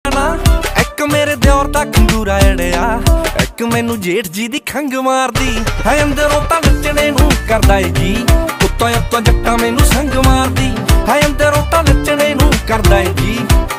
एक मेरे दियोर दा खंगूरा अड़िया, एक मैनू जेठ जी दी खंग मारदी है। अंदरों तां नच्चने नू करदा ए जी, उत्तों उत्तों जट्टा मैनू संग मारदी है। अंदरों तां नच्चने नू करदा ए जी।